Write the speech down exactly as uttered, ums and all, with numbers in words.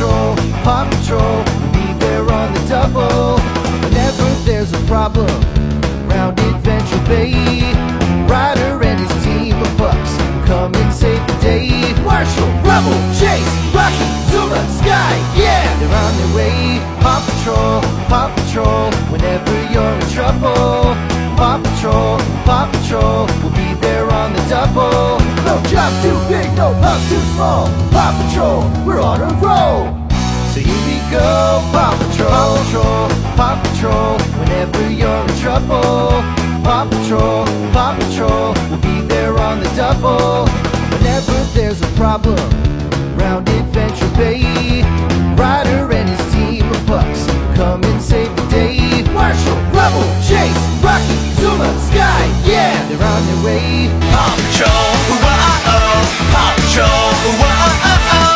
Patrol, Paw Patrol, we'll be there on the double. Whenever there's a problem around Adventure Bay, Ryder and his team of pups come and save the day. Marshall, Rubble, Chase, Rocky, Zuma, Sky, yeah, they're on their way. Paw Patrol, Paw Patrol, whenever you're in trouble. Paw Patrol, Paw Patrol, we'll be there on the double. No job's too big, no pups too small. Paw Patrol, we're on a roll. So here we go, Paw Patrol, Paw Patrol, Paw Patrol, whenever you're in trouble. Paw Patrol, Paw Patrol, we'll be there on the double. Whenever there's a problem